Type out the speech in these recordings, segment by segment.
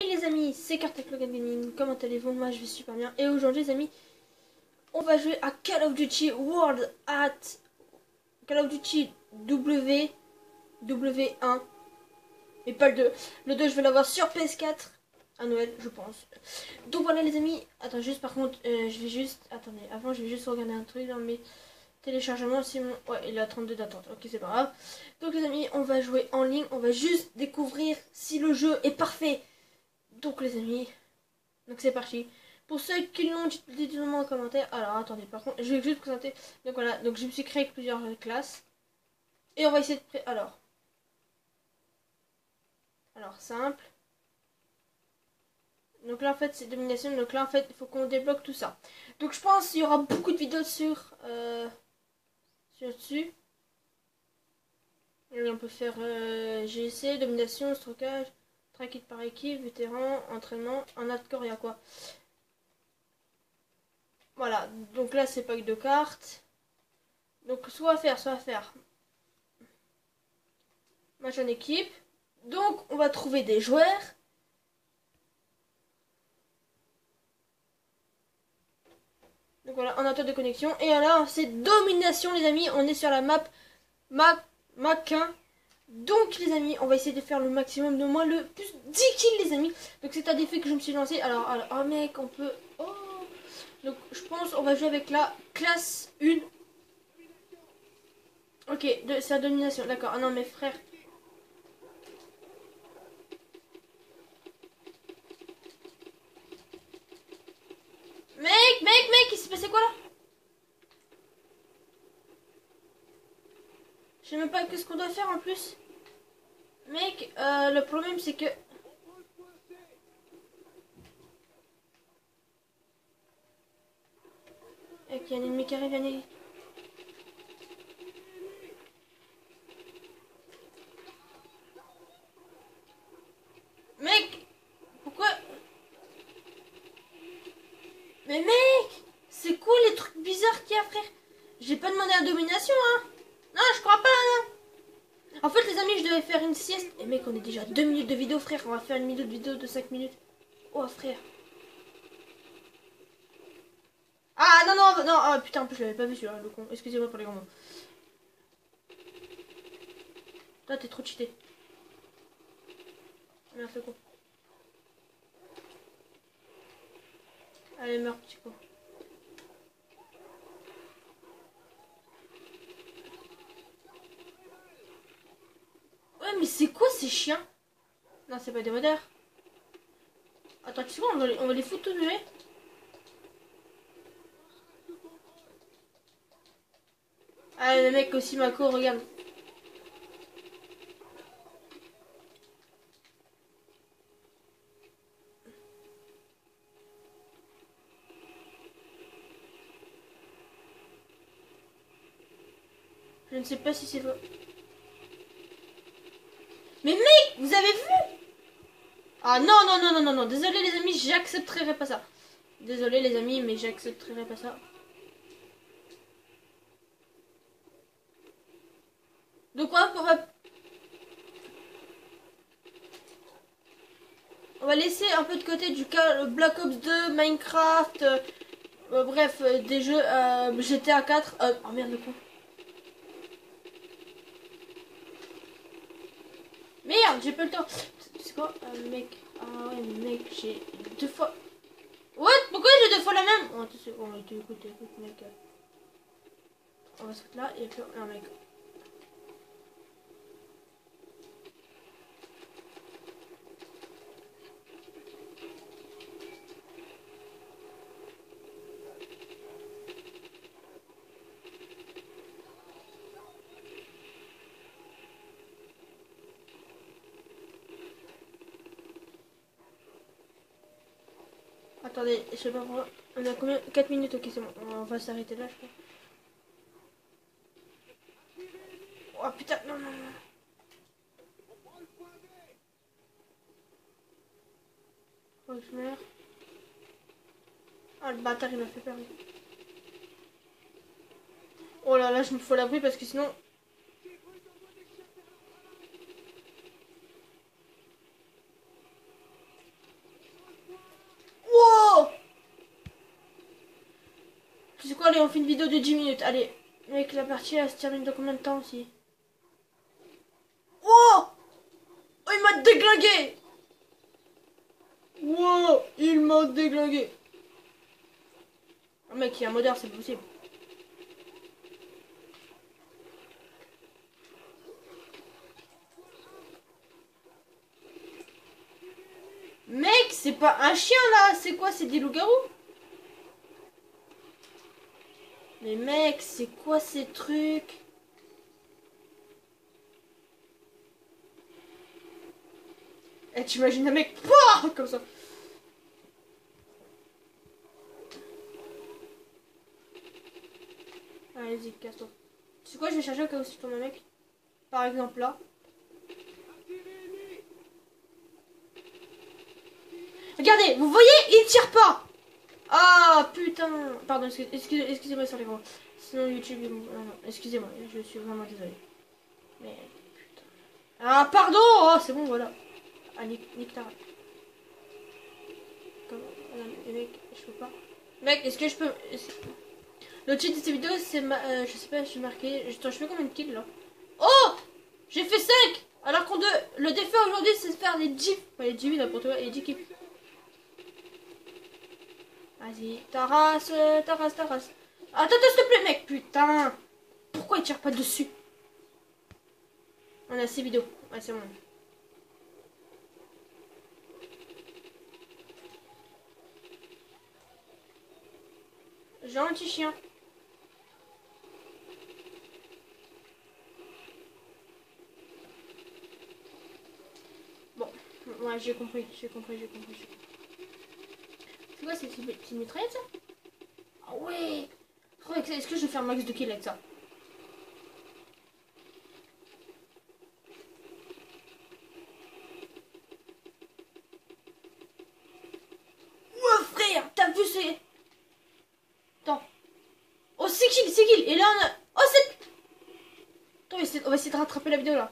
Hey les amis, c'est Kartec Gaming, comment allez-vous? Moi je vais super bien. Et aujourd'hui les amis, on va jouer à Call of Duty World at Call of Duty W1. Mais pas le 2. Le 2 je vais l'avoir sur PS4 à Noël je pense. Donc voilà les amis, attends juste par contre, je vais juste, attendez, avant je vais juste regarder un truc dans mes téléchargements. Si mon... Ouais, il est à 32 d'attente, ok c'est pas grave. Donc les amis, on va jouer en ligne, on va juste découvrir si le jeu est parfait. Donc les amis, donc c'est parti. Pour ceux qui l'ont, dites-le moi en commentaire. Alors attendez, par contre, je vais juste présenter. Donc voilà, donc je me suis créé avec plusieurs classes. Et on va essayer de... Alors simple. Donc là en fait c'est domination. Donc là en fait il faut qu'on débloque tout ça. Donc je pense qu'il y aura beaucoup de vidéos sur dessus. Et on peut faire GC, domination, stockage, track it par équipe, vétéran, entraînement, en hardcore il y a quoi? Voilà, donc là c'est pack de cartes. Donc soit à faire. Match en équipe. Donc on va trouver des joueurs. Donc voilà, en attente de connexion. Et là c'est domination les amis. On est sur la map Mac 1. Donc les amis, on va essayer de faire le maximum de moins le plus 10 kills les amis. Donc c'est un défi que je me suis lancé. Alors oh mec, on peut... Oh. Donc je pense on va jouer avec la classe 1. Ok, c'est la domination, d'accord. Ah non mais frère. Mec, il s'est passé quoi là? Je sais même pas qu'est-ce qu'on doit faire en plus. Mec, le problème c'est que... Ok, il y a un ennemi qui arrive, Mec, pourquoi? Mais mec, c'est quoi les trucs bizarres qu'il y a, frère? J'ai pas demandé la domination, hein. Non, je crois pas, non. En fait, les amis, je devais faire une sieste. Et mec, on est déjà 2 minutes de vidéo, frère. On va faire une minute de vidéo de 5 minutes. Oh, frère. Ah, non. Ah, putain, en plus, je l'avais pas vu, celui-là, le con. Excusez-moi pour les grands mots. Toi, t'es trop cheaté. Merde, le con. Allez, meurs, petit con. Ouais, mais c'est quoi ces chiens? Non, c'est pas des modères. Attends, tu sais quoi, on va les foutre tous muets. Ah, le mec aussi, Mako, regarde. Je ne sais pas si c'est vrai. Mais mec, vous avez vu? Ah non. Désolé les amis, j'accepterai pas ça. Désolé les amis, mais j'accepterai pas ça. Donc on va laisser un peu de côté du cas Black Ops 2, Minecraft, bref, des jeux GTA 4. Oh merde le con. Merde, j'ai pas le temps. C'est quoi, mec? Ah ouais, mec, j'ai 2 fois. What? Pourquoi j'ai 2 fois la même? Oh, écoute, mec. On va se mettre là et puis un mec. Attendez, je sais pas pourquoi. On a combien? 4 minutes, ok, c'est bon. On va s'arrêter là, je crois. Oh putain, non. Oh, je meurs. Ah, le bâtard, il m'a fait peur. Oh là, je me fous à l'abri parce que sinon... C'est quoi, allez, on fait une vidéo de 10 minutes. Allez, mec, la partie, elle se termine dans combien de temps aussi? Oh! Oh, il m'a déglingué! Wow, il m'a déglingué. Oh, mec, il y a un modeur, c'est pas possible. Mec, c'est pas un chien là, c'est quoi? C'est des loups-garous? Mais mec, c'est quoi ces trucs? Eh, t'imagines un mec, pouah, comme ça. Allez-y, casse-toi. C'est quoi, je vais chercher au cas où si je tombe un mec. Par exemple là. Regardez, vous voyez, il tire pas. Ah putain. Pardon, excusez-moi sur les gros. Sinon YouTube, non, excusez-moi, je suis vraiment désolé. Mais putain. Ah pardon. Oh, c'est bon, voilà. Ah, nique ta race. Les mecs, je peux pas. Mec, est-ce que je peux... Le titre de cette vidéo, c'est je sais pas, je suis marqué. Je fais combien de kills là? Oh, j'ai fait 5. Alors qu'on le défi aujourd'hui, c'est de faire les 10. Pas les 10 000 n'importe quoi, les 10 kills. Vas-y, ta race. Attends, s'il te plaît, mec, putain. Pourquoi il tire pas dessus? On a 6 vidéos. Ouais, c'est bon. Gentil chien. Bon, ouais, j'ai compris. C'est quoi, c'est une mitraillette ça? Ah ouais. Oh, est-ce que je vais faire max de kills avec ça? Ouais frère, t'as vu c'est... Attends. Oh, c'est kill. Et là on a... Oh, c'est... Attends, on va essayer de rattraper la vidéo là.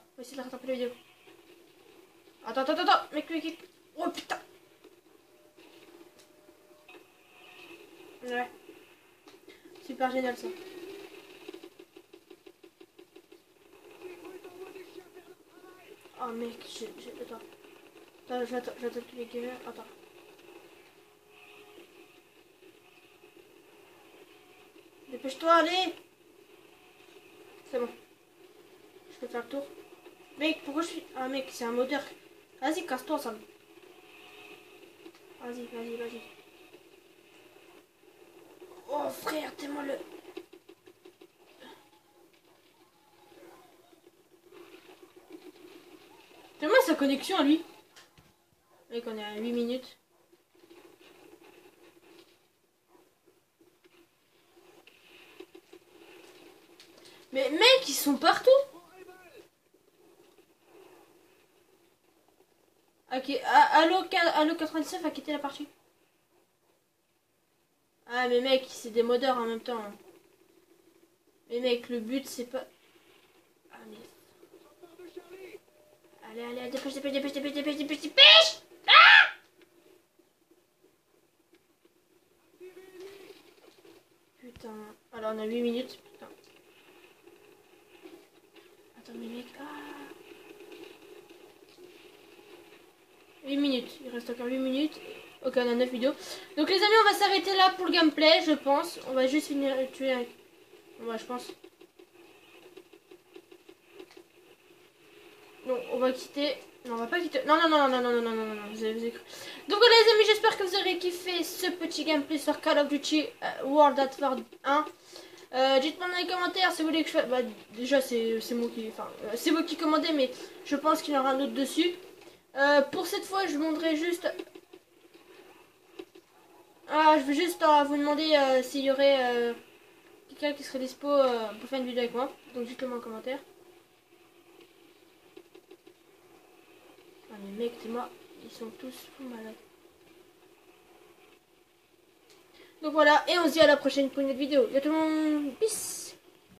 Attends. Mec. Oh putain. Ouais. Super génial ça. Oh mec, Attends, j'attends tous les gamers. Attends. Dépêche-toi, allez. C'est bon. Je peux faire le tour. Mec, pourquoi je suis... Ah mec, c'est un modeur. Vas-y, casse-toi, ça. Vas-y. Oh frère, t'es moi le... Fais-moi sa connexion à lui. Mec, on est à 8 minutes. Mais mec, ils sont partout. Ok, allo 99 a quitté la partie. Ah mais mec, c'est des modeurs en même temps. Hein. Mais mec, le but c'est pas... Ah mais... Allez, dépêche. Ah putain. Alors on a 8 minutes, putain. Attends mais mec, 8 minutes, il reste encore 8 minutes. Ok, on a 9 vidéos. Donc les amis, on va s'arrêter là pour le gameplay, je pense. On va juste finir tuer un... Ouais, je pense. Donc on va quitter... Non, on va pas quitter... Non. Vous avez cru. Donc voilà les amis, j'espère que vous aurez kiffé ce petit gameplay sur Call of Duty World at War 1. Dites-moi dans les commentaires si vous voulez que je fasse... Bah, déjà c'est moi qui... Enfin, c'est vous qui commandez, mais je pense qu'il y en aura un autre dessus. Pour cette fois, je vous demanderai juste... je vais juste vous demander s'il y aurait quelqu'un qui serait dispo pour faire une vidéo avec moi. Donc dites-le moi en commentaire. Ah mais mec, dis-moi, ils sont tous fous malades. Donc voilà, et on se dit à la prochaine pour une autre vidéo. Y'a tout le monde, peace.